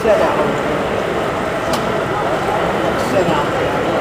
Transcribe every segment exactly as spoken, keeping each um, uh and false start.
set out. Set out.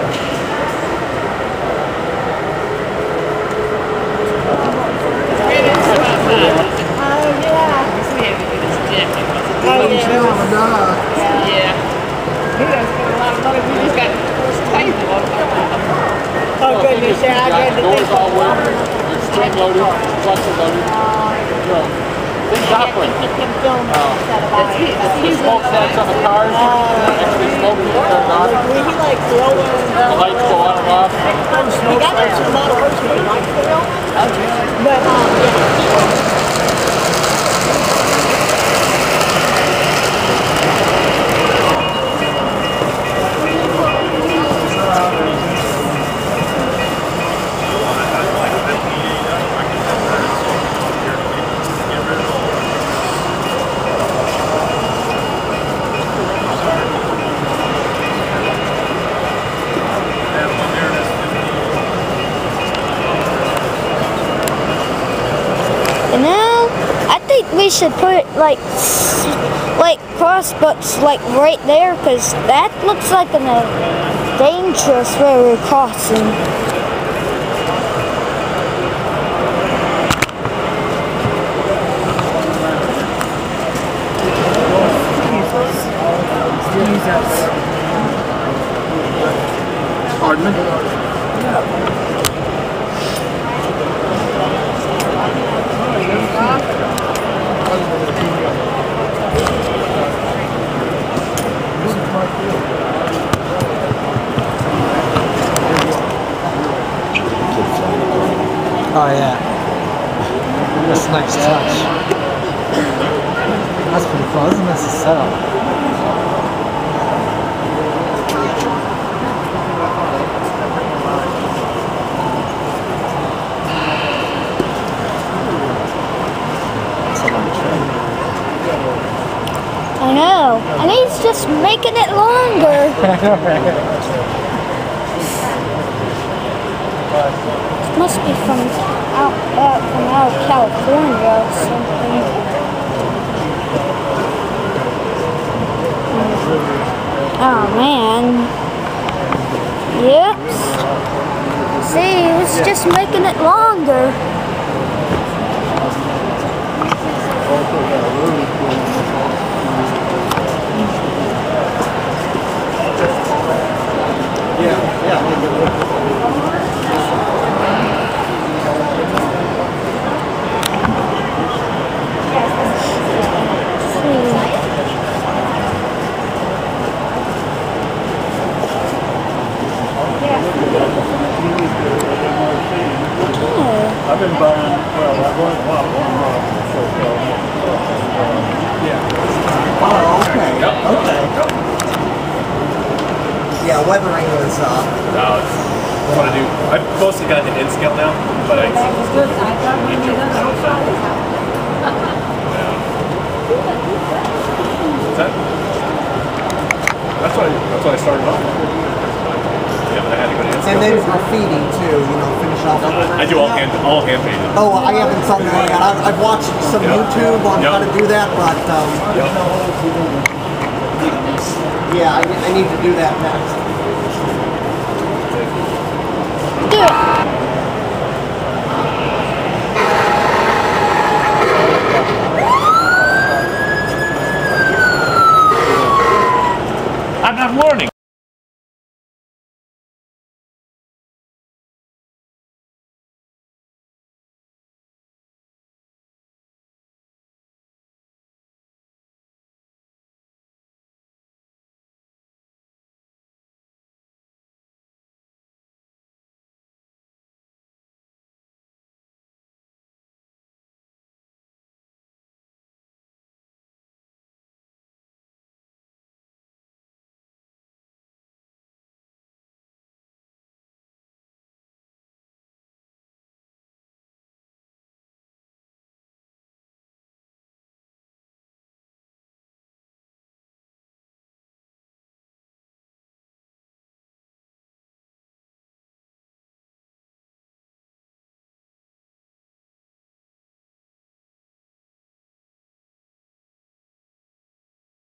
Oh, yeah. Yeah. He doesn't spend a lot of money. We just got table. Oh, goodness, yeah, I got the doors all working. It's spring loaded, flexible loaded. You know, things operate. You can film instead of buying. The smoke starts on the cars. Actually, smoke is turned on. He like blowing. The lights go on and off. He got into a lot of works with lights go on. But, um, yeah. Now, I think we should put like like crossbucks like right there, because that looks like an uh, dangerous where we're crossing. Pardon me? Oh yeah, that's a nice touch. That's pretty cool. That's a nice setup. I know, and he's just making it longer. It must be from out, uh, from out of California or something. Oh man. Yep. See, he was just making it longer. Yeah, yeah. I've been buying, well, I bought a lot one model. Yeah. Oh, okay. Okay. Yeah, weathering was, uh... No, it's what I do. I've mostly got the N scale now, but I... That's good. I thought we did that. That? That's what I, that's what I started off with. Yeah, but I had to go to N scale. And then graffiti, too, you know, finish off. I do all hand, all hand painted. Oh, I haven't done that yet. I've, I've watched some Yep. YouTube on Yep. how to do that, but, um... Yep. yeah, I, I need to do that next. Do it. I'm not learning.